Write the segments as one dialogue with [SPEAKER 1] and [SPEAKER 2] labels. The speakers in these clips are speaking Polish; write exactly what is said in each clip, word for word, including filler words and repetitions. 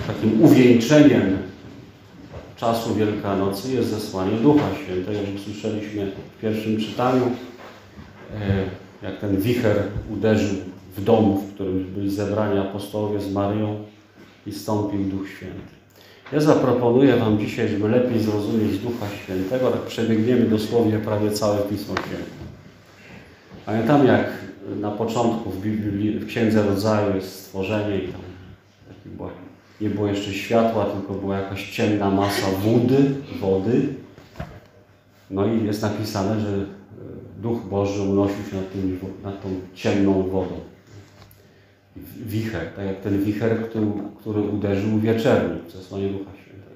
[SPEAKER 1] takim uwieńczeniem czasu Wielkanocy jest zesłanie Ducha Świętego. Jak słyszeliśmy w pierwszym czytaniu, jak ten wicher uderzył w dom, w którym byli zebrani apostołowie z Maryją i stąpił Duch Święty. Ja zaproponuję Wam dzisiaj, żeby lepiej zrozumieć Ducha Świętego, tak przebiegniemy dosłownie prawie całe Pismo Święte. Pamiętam, jak na początku w, Biblii, w Księdze Rodzaju jest stworzenie i tam taki było, nie było jeszcze światła, tylko była jakaś ciemna masa wody, wody. No i jest napisane, że Duch Boży unosił się nad, tym, nad tą ciemną wodą. Wicher, tak jak ten wicher, który, który uderzył w wieczernik w zesłanie Ducha Świętego.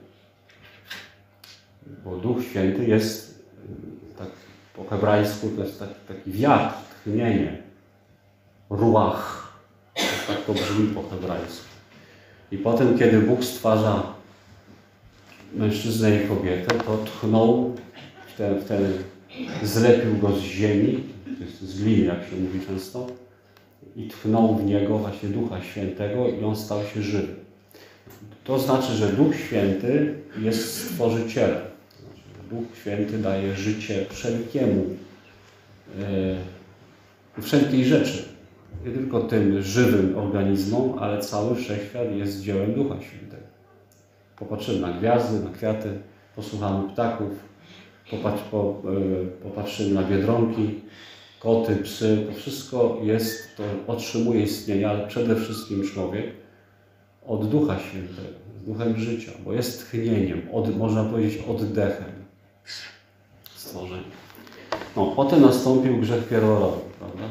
[SPEAKER 1] Bo Duch Święty jest, tak po hebrajsku, to jest taki, taki wiatr, tchnienie, ruach. Tak to brzmi po hebrajsku. I potem, kiedy Bóg stwarza mężczyznę i kobietę, to tchnął, wtedy, wtedy zlepił go z ziemi, to jest z gliny, jak się mówi często, i tchnął w niego właśnie Ducha Świętego i on stał się żywy. To znaczy, że Duch Święty jest stworzycielem. Znaczy, Duch Święty daje życie wszelkiemu, yy, wszelkiej rzeczy. Nie tylko tym żywym organizmom, ale cały wszechświat jest dziełem Ducha Świętego. Popatrzymy na gwiazdy, na kwiaty, posłuchamy ptaków, popatrz, po, yy, popatrzymy na biedronki, koty, psy, to wszystko jest, to otrzymuje istnienie, ale przede wszystkim człowiek od Ducha Świętego, z Duchem życia, bo jest tchnieniem, od, można powiedzieć oddechem stworzenia. No, potem nastąpił grzech pierworodny, prawda?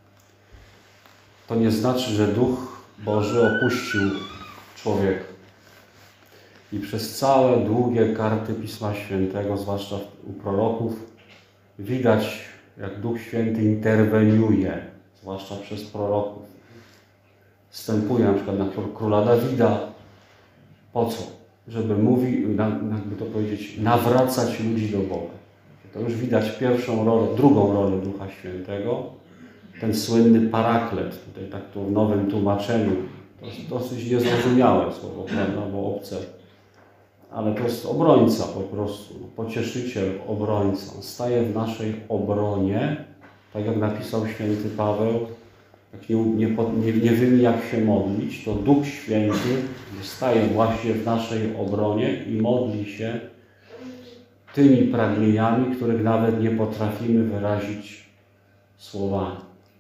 [SPEAKER 1] To nie znaczy, że Duch Boży opuścił człowieka. I przez całe długie karty Pisma Świętego, zwłaszcza u proroków, widać, jak Duch Święty interweniuje, zwłaszcza przez proroków. Wstępuje na przykład na króla Dawida. Po co? Żeby mówić, jakby to powiedzieć, nawracać ludzi do Boga. To już widać pierwszą rolę, drugą rolę Ducha Świętego. Ten słynny paraklet, tutaj tak tu w nowym tłumaczeniu, to jest dosyć niezrozumiałe słowo, prawda, bo obce. Ale to jest obrońca po prostu, pocieszyciel, obrońca. On staje w naszej obronie, tak jak napisał święty Paweł, jak nie, nie, nie, nie wiemy jak się modlić, to Duch Święty staje właśnie w naszej obronie i modli się tymi pragnieniami, których nawet nie potrafimy wyrazić słowami.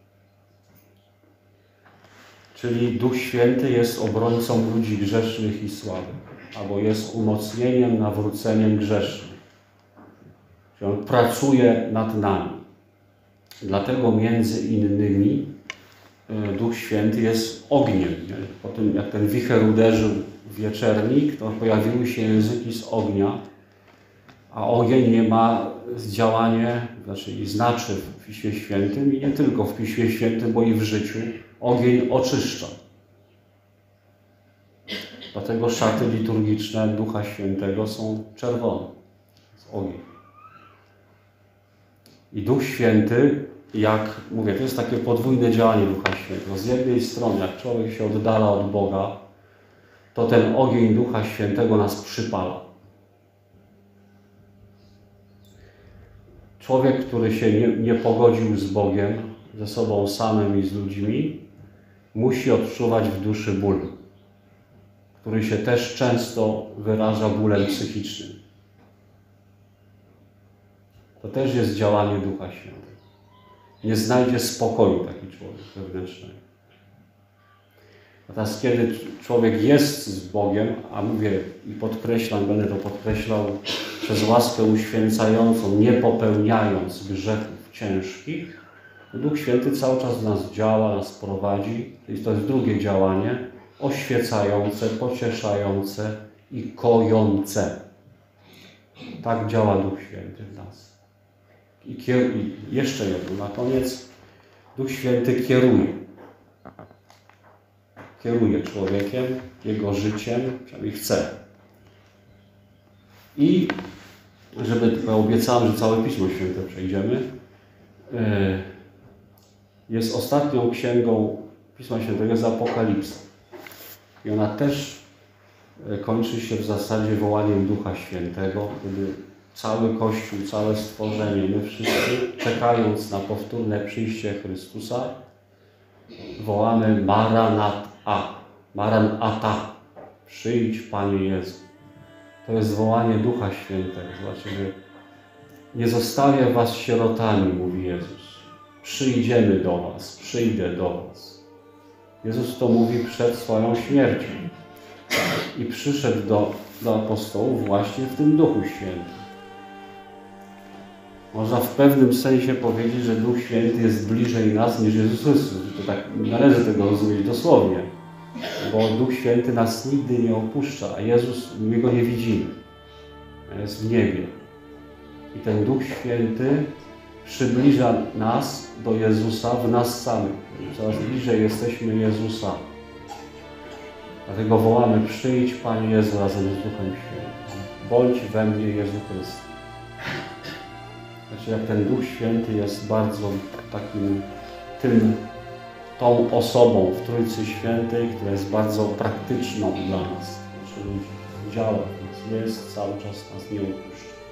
[SPEAKER 1] Czyli Duch Święty jest obrońcą ludzi grzesznych i słabych, albo jest umocnieniem, nawróceniem grzesznych. Czyli on pracuje nad nami. Dlatego między innymi Duch Święty jest ogniem. Po tym, jak ten wicher uderzył w wieczernik, to pojawiły się języki z ognia, a ogień nie ma działanie, znaczy i znaczy w Piśmie Świętym i nie tylko w Piśmie Świętym, bo i w życiu. Ogień oczyszcza. Dlatego szaty liturgiczne Ducha Świętego są czerwone. Z ogień. I Duch Święty, jak mówię, to jest takie podwójne działanie Ducha Świętego. Z jednej strony, jak człowiek się oddala od Boga, to ten ogień Ducha Świętego nas przypala. Człowiek, który się nie, nie pogodził z Bogiem, ze sobą samym i z ludźmi, musi odczuwać w duszy ból, który się też często wyraża bólem psychicznym. To też jest działanie Ducha Świętego. Nie znajdzie spokoju taki człowiek wewnętrznego. Natomiast kiedy człowiek jest z Bogiem, a mówię i podkreślam, będę to podkreślał, przez łaskę uświęcającą, nie popełniając grzechów ciężkich, Duch Święty cały czas w nas działa, nas prowadzi. I to jest drugie działanie, oświecające, pocieszające i kojące. Tak działa Duch Święty w nas. I, I jeszcze jedno, na koniec, Duch Święty kieruje. Kieruje człowiekiem, jego życiem, przynajmniej chce. I żeby, tylko obiecałem, że całe Pismo Święte przejdziemy, jest ostatnią księgą Pisma Świętego, jest Apokalipsa. I ona też kończy się w zasadzie wołaniem Ducha Świętego, kiedy cały Kościół, całe stworzenie, my wszyscy, czekając na powtórne przyjście Chrystusa, wołamy Maranata, Maranata, przyjdź Panie Jezu. To jest wołanie Ducha Świętego. Zobaczymy, nie zostawię was sierotami, mówi Jezus. Przyjdziemy do was, przyjdę do was. Jezus to mówi przed swoją śmiercią. I przyszedł do, do apostołów właśnie w tym Duchu Świętym. Można w pewnym sensie powiedzieć, że Duch Święty jest bliżej nas niż Jezus Chrystus. To tak nie należy tego rozumieć dosłownie. Bo Duch Święty nas nigdy nie opuszcza, a Jezus, my Go nie widzimy. Jest w niebie. I ten Duch Święty przybliża nas do Jezusa w nas samych. Coraz bliżej jesteśmy Jezusa. Dlatego wołamy, przyjdź Panie Jezu razem z Duchem Świętym. Bądź we mnie Jezu Chryste. Znaczy, jak ten Duch Święty jest bardzo takim, tym, tą osobą w Trójcy Świętej, która jest bardzo praktyczną dla nas. Znaczy, ludzi działa w nas, jest, cały czas nas nie opuszcza.